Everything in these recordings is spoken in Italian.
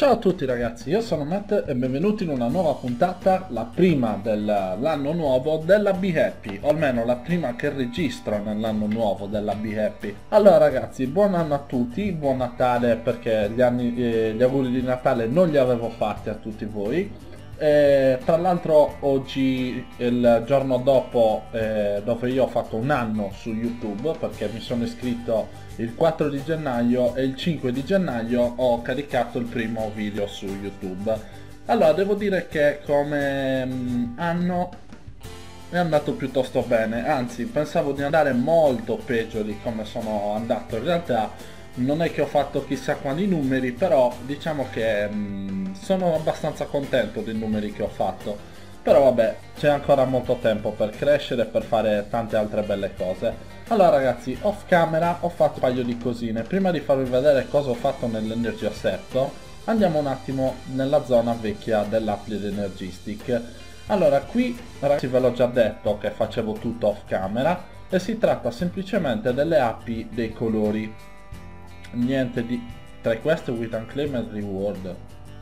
Ciao a tutti ragazzi, io sono Matt e benvenuti in una nuova puntata, la prima dell'anno nuovo della Be Happy, o almeno la prima che registro nell'anno nuovo della Be Happy. Allora ragazzi, buon anno a tutti, buon Natale perché gli auguri di Natale non li avevo fatti a tutti voi. Tra l'altro oggi, il giorno dopo, dove io ho fatto un anno su YouTube, perché mi sono iscritto il 4 di gennaio e il 5 di gennaio ho caricato il primo video su YouTube. Allora, devo dire che come anno è andato piuttosto bene, anzi pensavo di andare molto peggio di come sono andato. In realtà non è che ho fatto chissà quali numeri, però diciamo che sono abbastanza contento dei numeri che ho fatto. Però vabbè, c'è ancora molto tempo per crescere e per fare tante altre belle cose. Allora ragazzi, off camera ho fatto un paio di cosine. Prima di farvi vedere cosa ho fatto nell'Energy Assetto, andiamo un attimo nella zona vecchia dell'Applied Energy Stick. Allora, qui ragazzi ve l'ho già detto che facevo tutto off camera e si tratta semplicemente delle api dei colori. Niente di... tra queste with unclaimed reward.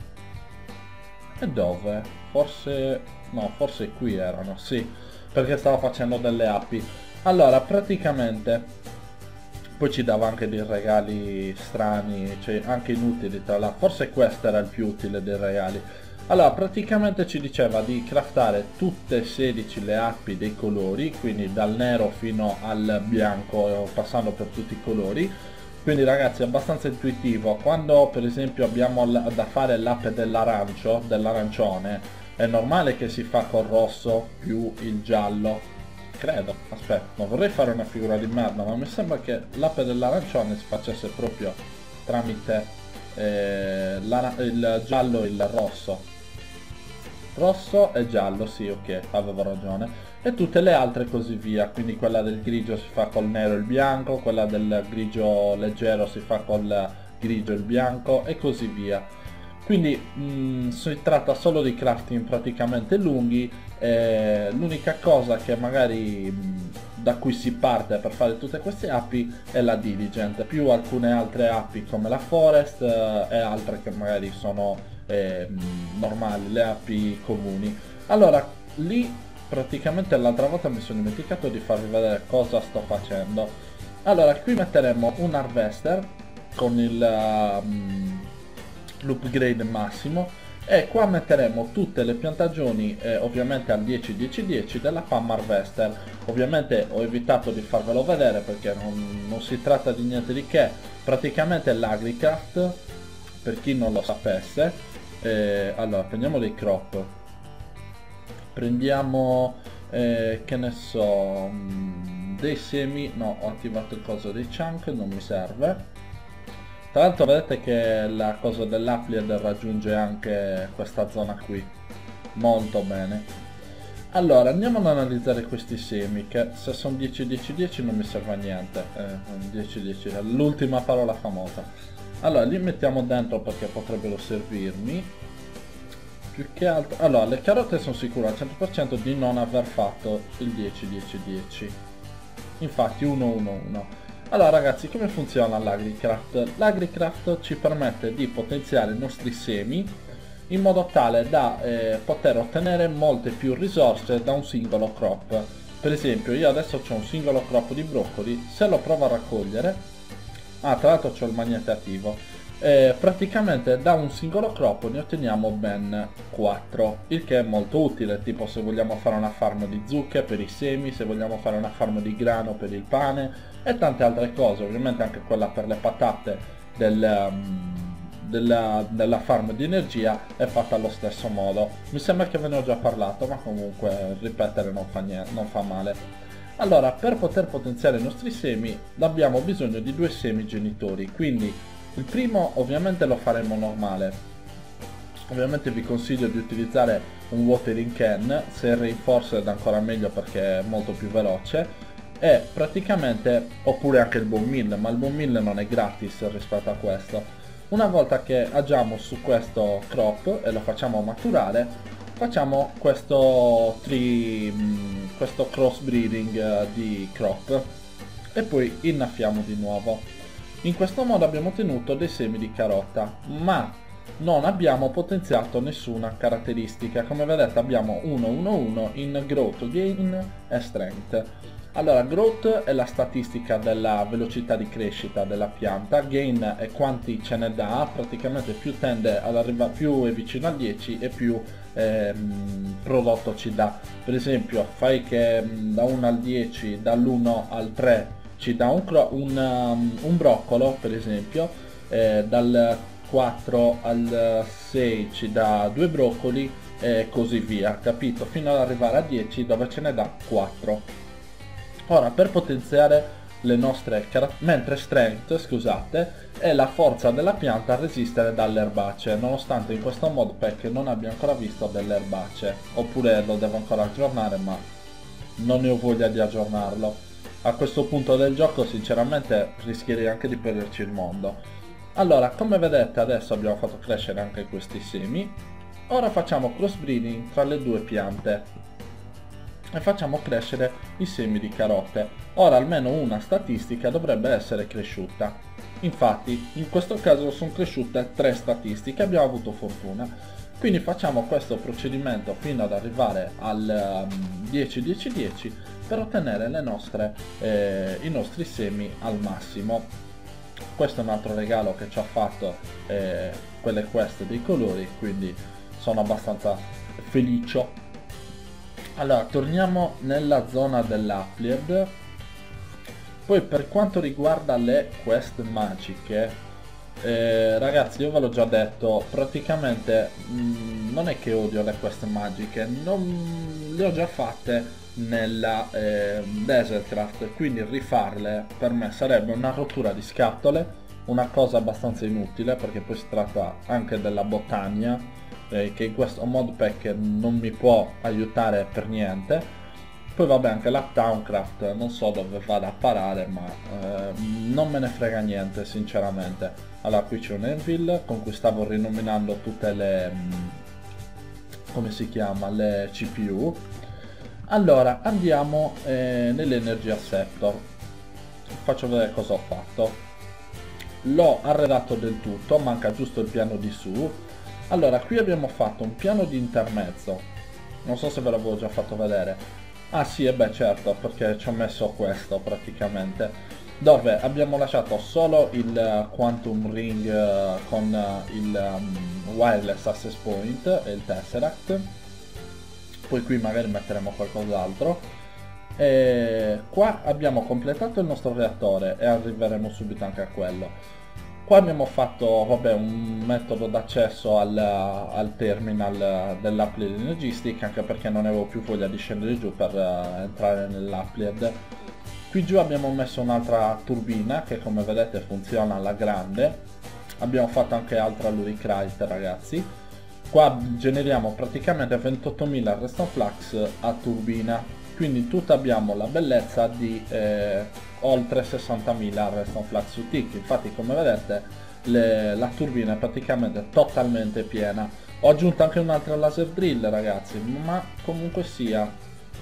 E dove? Forse... no, forse qui erano, sì, perché stavo facendo delle api. Allora, praticamente poi ci dava anche dei regali strani, cioè anche inutili tra l'altro. Forse questo era il più utile dei regali. Allora, praticamente ci diceva di craftare tutte e 16 le api dei colori, quindi dal nero fino al bianco, passando per tutti i colori. Quindi ragazzi è abbastanza intuitivo. Quando per esempio abbiamo da fare l'ape dell'arancio, dell'arancione, è normale che si fa col rosso più il giallo. Credo, aspetta, non vorrei fare una figura di merda, ma mi sembra che l'ape dell'arancione si facesse proprio tramite il giallo e il rosso. Rosso e giallo, sì, ok, avevo ragione. E tutte le altre così via, quindi quella del grigio si fa col nero e il bianco, quella del grigio leggero si fa col grigio e il bianco e così via. Quindi si tratta solo di crafting praticamente lunghi. L'unica cosa che magari da cui si parte per fare tutte queste api è la diligent, più alcune altre api come la forest e altre che magari sono normali, le api comuni. Allora lì praticamente l'altra volta mi sono dimenticato di farvi vedere cosa sto facendo. Allora qui metteremo un harvester con l'upgrade massimo e qua metteremo tutte le piantagioni ovviamente al 10-10-10 della Palm Harvester. Ovviamente ho evitato di farvelo vedere perché non si tratta di niente di che, praticamente l'AgriCraft, per chi non lo sapesse. Allora prendiamo dei crop, prendiamo che ne so, dei semi, no, ho attivato il coso dei chunk, non mi serve. Tra l'altro vedete che la cosa dell'Applied raggiunge anche questa zona qui, molto bene. Allora andiamo ad analizzare questi semi, che se sono 10-10-10 non mi serve a niente, 10-10, l'ultima parola famosa. Allora li mettiamo dentro perché potrebbero servirmi. Più che altro, allora le carote sono sicuro al 100% di non aver fatto il 10-10-10, infatti 1-1-1. Allora ragazzi, come funziona l'AgriCraft? L'AgriCraft ci permette di potenziare i nostri semi in modo tale da poter ottenere molte più risorse da un singolo crop. Per esempio io adesso ho un singolo crop di broccoli, se lo provo a raccogliere, tra l'altro ho il magnete attivo, praticamente da un singolo crop ne otteniamo ben 4, il che è molto utile, tipo se vogliamo fare una farm di zucche per i semi, se vogliamo fare una farm di grano per il pane e tante altre cose. Ovviamente anche quella per le patate della farm di energia è fatta allo stesso modo. Mi sembra che ve ne ho già parlato, ma comunque ripetere non fa niente, non fa male. Allora, per poter potenziare i nostri semi abbiamo bisogno di 2 semi genitori, quindi il primo ovviamente lo faremo normale. Ovviamente vi consiglio di utilizzare un watering can, se il reinforced è ancora meglio perché è molto più veloce, e praticamente, oppure anche il bone meal, ma il bone meal non è gratis rispetto a questo. Una volta che agiamo su questo crop e lo facciamo maturare, facciamo questo crossbreeding di crop e poi innaffiamo di nuovo. In questo modo abbiamo ottenuto dei semi di carota, ma non abbiamo potenziato nessuna caratteristica. Come vedete abbiamo 1, 1, 1 in growth, gain e strength. Allora, growth è la statistica della velocità di crescita della pianta, gain è quanti ce ne dà, praticamente più tende ad arrivare, più è vicino al 10 e più prodotto ci dà. Per esempio fai che da 1 al 10, dall'1 al 3 ci dà un broccolo, per esempio, dal 4 al 6 ci dà 2 broccoli e così via, capito? Fino ad arrivare a 10 dove ce ne dà 4. Ora, per potenziare le nostre mentre strength, scusate, è la forza della pianta a resistere dalle erbacee, nonostante in questo modpack non abbia ancora visto delle erbacee, oppure lo devo ancora aggiornare, ma non ne ho voglia di aggiornarlo. A questo punto del gioco sinceramente rischierei anche di perderci il mondo. Allora, come vedete adesso abbiamo fatto crescere anche questi semi. Ora facciamo crossbreeding tra le due piante e facciamo crescere i semi di carote. Ora almeno una statistica dovrebbe essere cresciuta. Infatti in questo caso sono cresciute 3 statistiche, abbiamo avuto fortuna. Quindi facciamo questo procedimento fino ad arrivare al 10-10-10 per ottenere i nostri semi al massimo. Questo è un altro regalo che ci ha fatto quelle quest dei colori, quindi sono abbastanza felice. Allora, torniamo nella zona dell'Uplied. Poi per quanto riguarda le quest magiche, ragazzi, io ve l'ho già detto, praticamente non è che odio le quest magiche, non le ho già fatte nella Desertcraft, quindi rifarle per me sarebbe una rottura di scatole, una cosa abbastanza inutile, perché poi si tratta anche della botania, che in questo modpack non mi può aiutare per niente. Poi vabbè, anche la Towncraft non so dove vada a parare, ma non me ne frega niente sinceramente. Allora, qui c'è un Anvil con cui stavo rinominando tutte le come si chiama, le CPU. Allora andiamo nell'Energy Sector, faccio vedere cosa ho fatto. L'ho arredato del tutto, manca giusto il piano di su. Allora, qui abbiamo fatto un piano di intermezzo, non so se ve l'avevo già fatto vedere. Ah sì, e beh certo, perché ci ho messo questo praticamente, dove abbiamo lasciato solo il Quantum Ring con il Wireless Access Point e il Tesseract. Poi qui magari metteremo qualcos'altro. Qua abbiamo completato il nostro reattore e arriveremo subito anche a quello. Qua abbiamo fatto, vabbè, un metodo d'accesso al terminal dell'Uplied Energistic, anche perché non avevo più voglia di scendere giù per entrare nell'Uplied. Qui giù abbiamo messo un'altra turbina che, come vedete, funziona alla grande. Abbiamo fatto anche altra Luricrite, ragazzi. Qua generiamo praticamente 28.000 redstone flux a turbina, quindi in tutto abbiamo la bellezza di oltre 60.000 redstone flux su tick. Infatti, come vedete, la turbina è praticamente totalmente piena. Ho aggiunto anche un'altra laser drill, ragazzi, ma comunque sia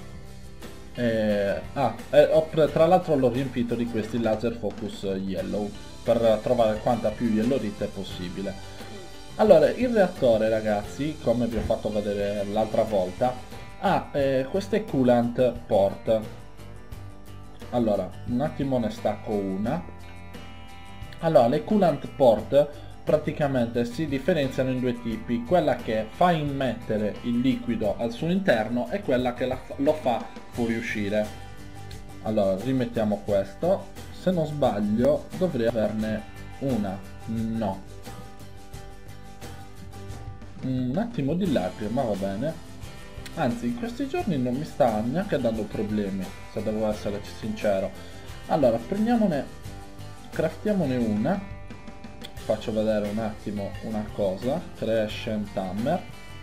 tra l'altro l'ho riempito di questi laser focus yellow per trovare quanta più yellowite possibile. Allora, il reattore, ragazzi, come vi ho fatto vedere l'altra volta, ha queste coolant port. Allora, un attimo ne stacco una. Allora, le coolant port praticamente si differenziano in due tipi: quella che fa immettere il liquido al suo interno e quella che lo fa fuoriuscire. Allora, rimettiamo questo. Se non sbaglio dovrei averne una. No, un attimo di lacrima, va bene. Anzi, in questi giorni non mi sta neanche dando problemi, se devo essere sincero. Allora, craftiamone una. Faccio vedere un attimo una cosa. Crescent Hammer.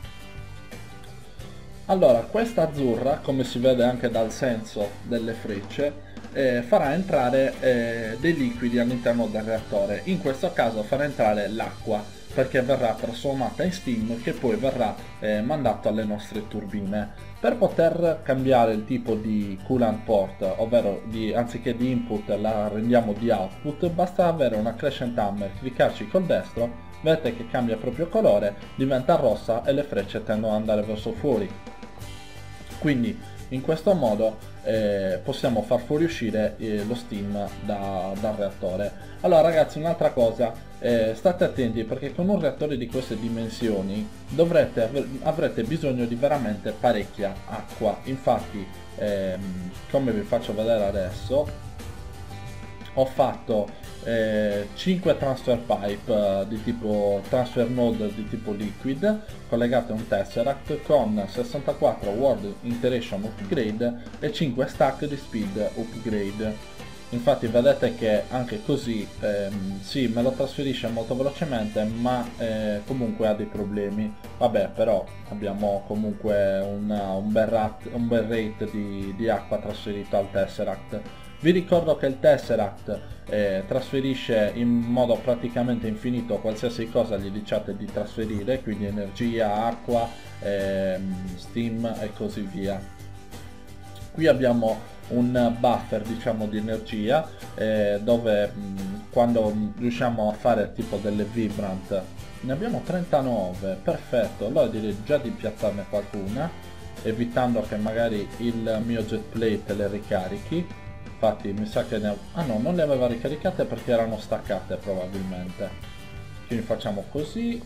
Allora, questa azzurra, come si vede anche dal senso delle frecce, farà entrare dei liquidi all'interno del reattore. In questo caso farà entrare l'acqua, perché verrà trasformata in steam, che poi verrà mandato alle nostre turbine. Per poter cambiare il tipo di coolant port, ovvero anziché di input la rendiamo di output, basta avere una Crescent Hammer, cliccarci col destro, vedete che cambia proprio colore, diventa rossa e le frecce tendono ad andare verso fuori. Quindi in questo modo possiamo far fuoriuscire lo steam dal reattore. Allora ragazzi, un'altra cosa, state attenti perché con un reattore di queste dimensioni avrete bisogno di veramente parecchia acqua. Infatti come vi faccio vedere adesso, ho fatto 5 transfer pipe di tipo transfer node di tipo liquid collegate a un tesseract con 64 world iteration upgrade e 5 stack di speed upgrade. Infatti vedete che anche così sì, me lo trasferisce molto velocemente, ma comunque ha dei problemi. Vabbè, però abbiamo comunque un bel rate di acqua trasferita al tesseract. Vi ricordo che il tesseract trasferisce in modo praticamente infinito qualsiasi cosa gli diciate di trasferire, quindi energia, acqua, steam e così via. Qui abbiamo un buffer, diciamo, di energia dove quando riusciamo a fare tipo delle vibrant, ne abbiamo 39, perfetto. Allora direi già di piazzarne qualcuna, evitando che magari il mio jet plate le ricarichi. Infatti mi sa che ah no, non le aveva ricaricate perché erano staccate probabilmente. Quindi facciamo così.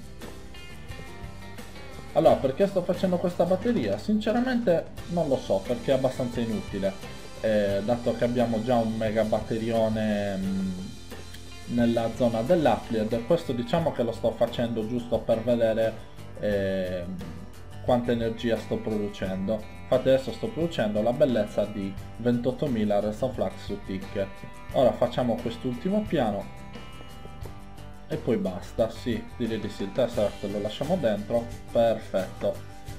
Allora, perché sto facendo questa batteria? Sinceramente non lo so, perché è abbastanza inutile, dato che abbiamo già un mega batterione nella zona dell'Uplied. Questo diciamo che lo sto facendo giusto per vedere quanta energia sto producendo. Infatti adesso sto producendo la bellezza di 28.000 redstone flux su tick. Ora facciamo quest'ultimo piano e poi basta. Sì, direi di sì, il tesseract lo lasciamo dentro, perfetto.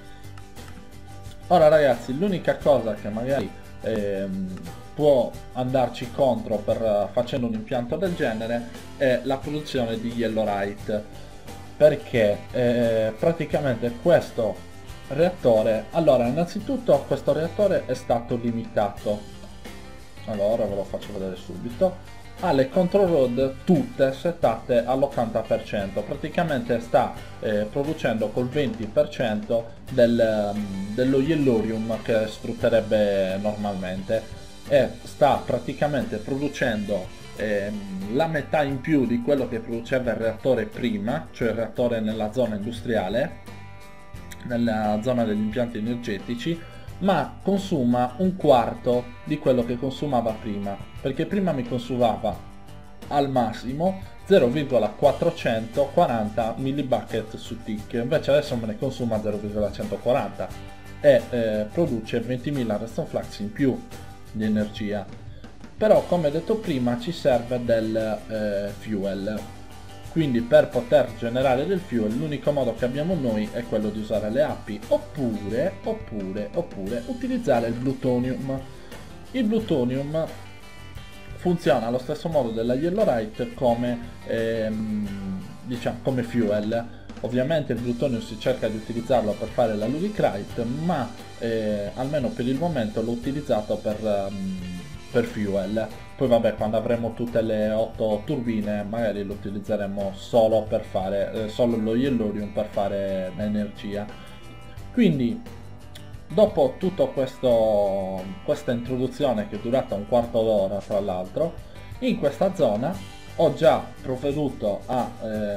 Ora ragazzi, l'unica cosa che magari può andarci contro facendo un impianto del genere è la produzione di yellorite, perché praticamente questo reattore, allora innanzitutto questo reattore è stato limitato, allora ve lo faccio vedere subito, ha le control rod tutte settate all'80%, praticamente sta producendo col 20% dello yellorium che sfrutterebbe normalmente, e sta praticamente producendo la metà in più di quello che produceva il reattore prima, cioè il reattore nella zona industriale, nella zona degli impianti energetici, ma consuma un quarto di quello che consumava prima, perché prima mi consumava al massimo 0,440 millibucket su tick, invece adesso me ne consuma 0,140 e produce 20.000 redstone flux in più di energia. Però come detto prima ci serve del fuel, quindi per poter generare del fuel l'unico modo che abbiamo noi è quello di usare le api oppure utilizzare il plutonium. Il plutonium funziona allo stesso modo della yellorite come diciamo come fuel. Ovviamente il plutonium si cerca di utilizzarlo per fare la ludicrite, ma almeno per il momento l'ho utilizzato per fuel. Poi vabbè, quando avremo tutte le 8 turbine magari lo utilizzeremo solo per fare solo lo yellorium per fare l'energia. Quindi dopo tutta questa introduzione, che è durata un quarto d'ora tra l'altro, in questa zona ho già provveduto a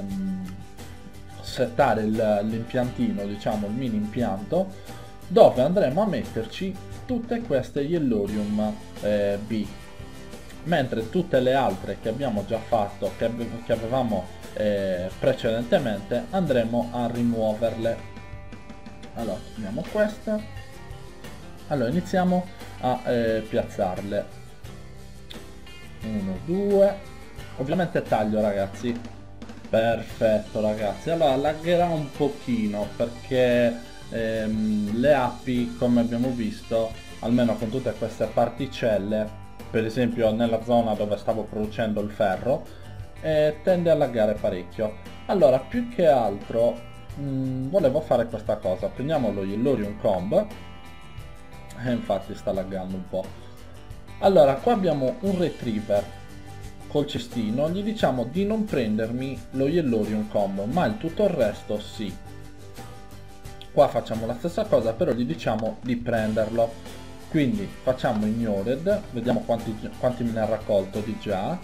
settare l'impiantino, diciamo il mini impianto, dove andremo a metterci tutte queste yellorium B, mentre tutte le altre che abbiamo già fatto, che avevamo precedentemente, andremo a rimuoverle. Allora togliamo questa, allora iniziamo a piazzarle, 1 2, ovviamente taglio ragazzi, perfetto ragazzi. Allora laggerà un pochino perché le api, come abbiamo visto, almeno con tutte queste particelle, per esempio nella zona dove stavo producendo il ferro, tende a laggare parecchio. Allora più che altro volevo fare questa cosa, prendiamo lo yellorium comb, e infatti sta laggando un po'. Allora qua abbiamo un retriever col cestino, gli diciamo di non prendermi lo Yellorium Combo, ma il tutto il resto sì. Qua facciamo la stessa cosa, però gli diciamo di prenderlo. Quindi facciamo Ignored, vediamo quanti me ne ha raccolto di già.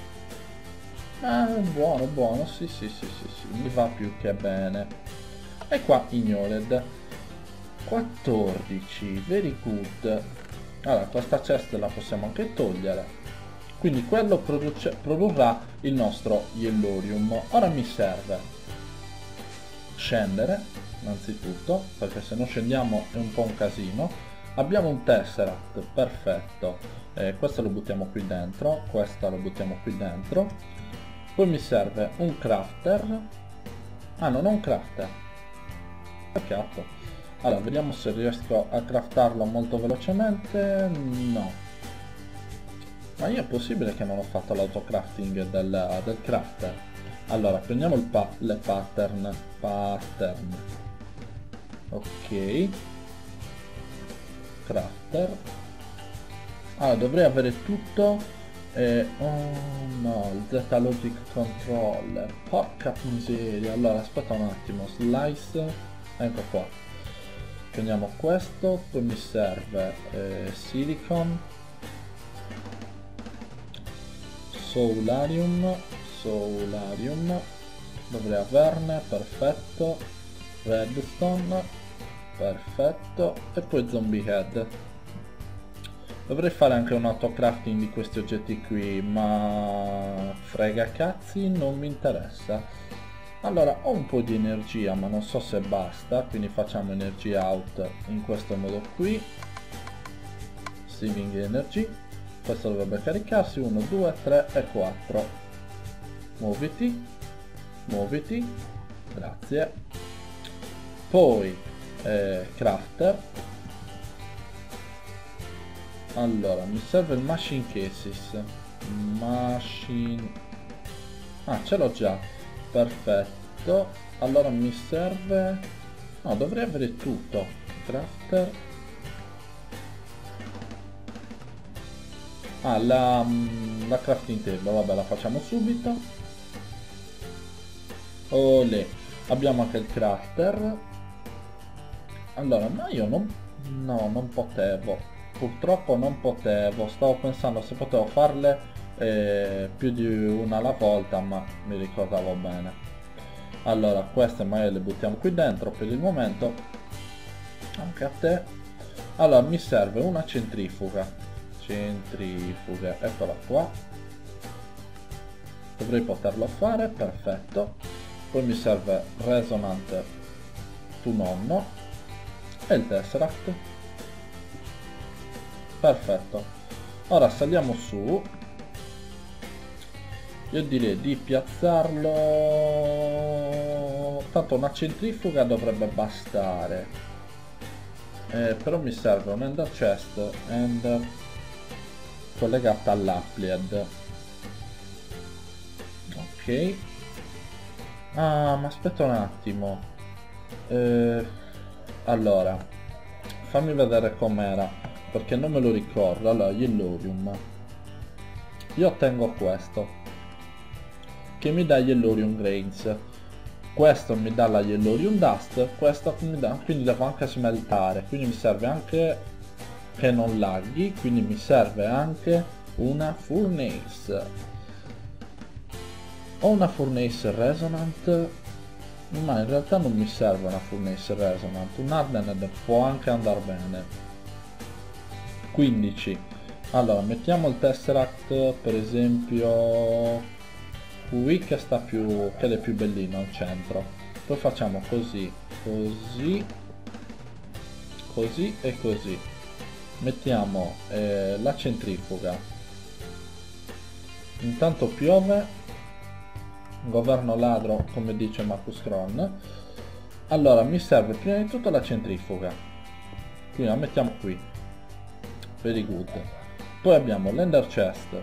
Buono, buono, sì, mi va più che bene. E qua Ignored. 14, very good. Allora, questa chest la possiamo anche togliere. Quindi quello produrrà il nostro Yellorium. Ora mi serve scendere, innanzitutto, perché se non scendiamo è un po' un casino. Abbiamo un Tesseract, perfetto. Questo lo buttiamo qui dentro, questa lo buttiamo qui dentro. Poi mi serve un crafter. Ah, non ho un crafter. Peccato. Allora, vediamo se riesco a craftarlo molto velocemente. No. Ma io è possibile che non ho fatto l'autocrafting del crafter. Allora, prendiamo le pattern. Ok. Crafter. Allora, dovrei avere tutto. Oh no, il Z Logic Controller. Porca miseria. Allora, aspetta un attimo. Slice. Ecco qua. Prendiamo questo. Poi mi serve silicon. Soularium. Dovrei averne. Perfetto. Redstone. Perfetto. E poi zombie head. Dovrei fare anche un autocrafting di questi oggetti qui, ma frega cazzi, non mi interessa. Allora, ho un po' di energia, ma non so se basta, quindi facciamo energy out in questo modo qui. Saving energy. Questo dovrebbe caricarsi, 1, 2, 3 e 4. Muoviti. Muoviti. Grazie. Poi, crafter. Allora, mi serve il machine cases. Ah, ce l'ho già. Perfetto. Allora mi serve... No, dovrei avere tutto. Crafter. Ah, la crafting table. Vabbè, la facciamo subito. Olè. Abbiamo anche il crafter. Allora, ma io non... No, non potevo. Purtroppo non potevo, stavo pensando se potevo farle più di una alla volta, ma mi ricordavo bene. Allora, queste magari le buttiamo qui dentro per il momento. Anche a te. Allora, mi serve una centrifuga. Eccola qua. Dovrei poterlo fare, perfetto. Poi mi serve resonant tu nonno. E il tesseract. Perfetto. Ora saliamo su. Io direi di piazzarlo. Tanto una centrifuga dovrebbe bastare. Però mi serve un ender chest collegata all'Applied. Ok. Ah, ma aspetta un attimo. Allora, fammi vedere com'era, perché non me lo ricordo. Allora, Yellorium. Io ottengo questo, che mi dà Yellorium Grains. Questo mi dà la Yellorium Dust. Questo mi dà... Quindi devo anche smeltare. Quindi mi serve anche che non laghi. Quindi mi serve anche una Furnace. Ho una Furnace Resonant, ma in realtà non mi serve una Furnace Resonant. Un Hardened può anche andare bene. 15. Allora, mettiamo il Tesseract per esempio qui, che sta più, che è più bellino al centro. Poi facciamo così, così, così e così. Mettiamo la centrifuga. Intanto piove. Governo ladro, come dice Marcus Kron. Allora, mi serve prima di tutto la centrifuga. Quindi la mettiamo qui. Very good. Poi abbiamo l'ender chest,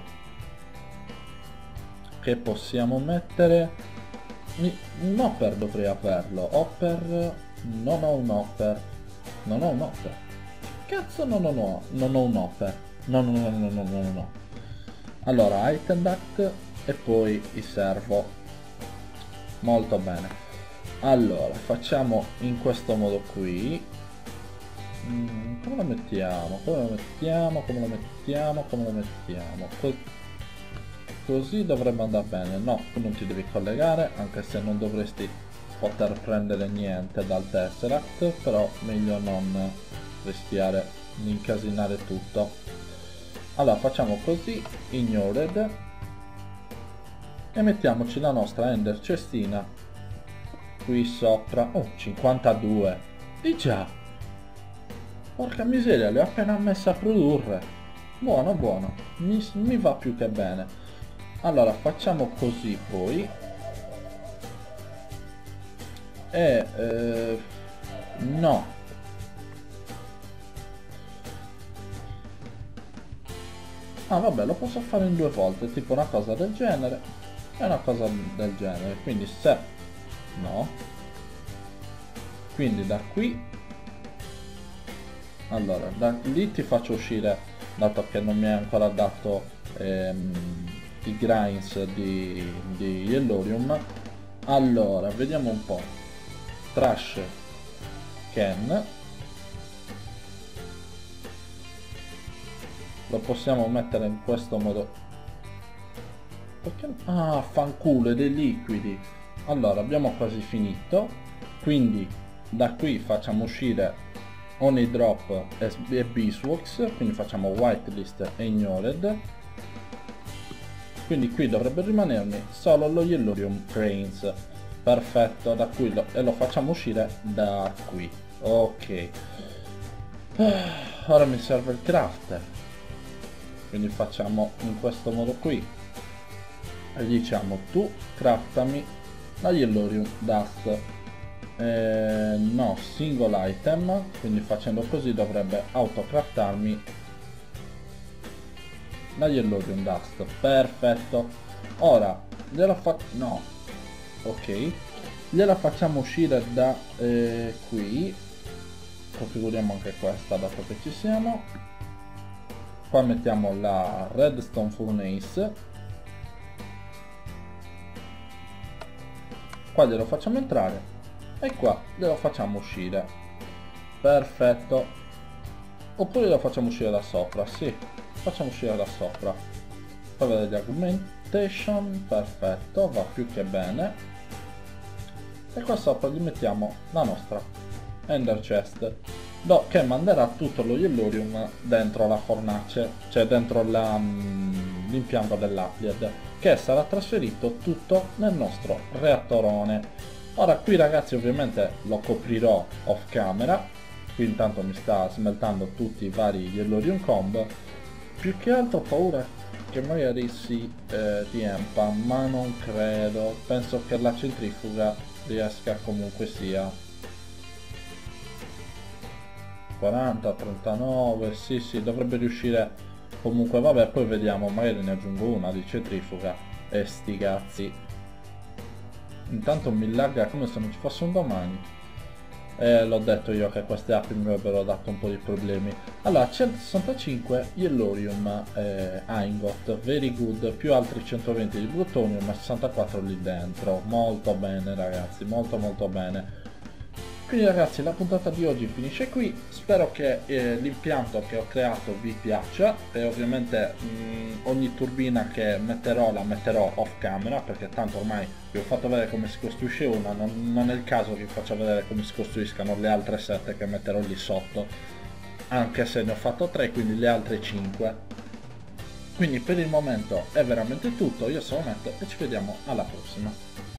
che possiamo mettere... Un hopper dovrei averlo. Hopper... Non ho un hopper. Non ho un hopper. Cazzo non ho un hopper. No. Allora, item duct e poi il servo. Molto bene. Allora, facciamo in questo modo qui. Come lo mettiamo? Come lo mettiamo? Come lo mettiamo? Come lo mettiamo? Così dovrebbe andare bene. No, tu non ti devi collegare, anche se non dovresti poter prendere niente dal Tesseract, però meglio non rischiare di incasinare tutto. Allora facciamo così, ignored, e mettiamoci la nostra ender cestina qui sopra. Oh, 52, di già, porca miseria, le ho appena messe a produrre. Buono, buono, mi va più che bene. Allora facciamo così poi, e no, ah vabbè, lo posso fare in due volte, tipo una cosa del genere e una cosa del genere. Quindi se no, quindi da qui, allora da lì ti faccio uscire, dato che non mi hai ancora dato i grinds di Yellorium. Allora vediamo un po'. Trash can lo possiamo mettere in questo modo. Perché? Ah, fanculo, dei liquidi. Allora abbiamo quasi finito, quindi da qui facciamo uscire Honey Drop e Beeswax, quindi facciamo whitelist e ignored. Quindi qui dovrebbe rimanermi solo lo Yellorium Cranes. Perfetto, da qui e lo facciamo uscire da qui. Ok, ora mi serve il crafter, quindi facciamo in questo modo qui e diciamo tu craftami la Yellorium Dust. No, single item, quindi facendo così dovrebbe autocraftarmi la Yellorium Dust. Perfetto, ora gliela faccio, no, ok, gliela facciamo uscire da qui. Configuriamo anche questa dato che ci siamo. Qua mettiamo la Redstone Furnace, qua glielo facciamo entrare e qua glielo facciamo uscire. Perfetto, oppure lo facciamo uscire da sopra. Sì, facciamo uscire da sopra. Poi vedete gli augmentation. Perfetto, va più che bene. E qua sopra gli mettiamo la nostra Ender Chest, che manderà tutto lo Yellorium dentro la fornace, cioè dentro l'impianto dell'Applied, che sarà trasferito tutto nel nostro reattorone. Ora qui ragazzi ovviamente lo coprirò off camera, qui intanto mi sta smeltando tutti i vari Yellorium Comb. Più che altro ho paura che magari si riempa, ma non credo, penso che la centrifuga riesca comunque sia. 40, 39, sì, dovrebbe riuscire comunque. Vabbè, poi vediamo, magari ne aggiungo una di centrifuga e sti cazzi. Intanto mi lagga come se non ci fosse un domani. L'ho detto io che queste app mi avrebbero dato un po' di problemi. Allora, 165 Yellorium ingot, very good, più altri 120 di plutonium e 64 lì dentro. Molto bene ragazzi, molto bene. Quindi ragazzi, la puntata di oggi finisce qui. Spero che l'impianto che ho creato vi piaccia, e ovviamente ogni turbina che metterò la metterò off camera, perché tanto ormai vi ho fatto vedere come si costruisce una, non è il caso che vi faccia vedere come si costruiscano le altre 7 che metterò lì sotto, anche se ne ho fatto 3, quindi le altre 5. Quindi per il momento è veramente tutto, io sono Matt e ci vediamo alla prossima.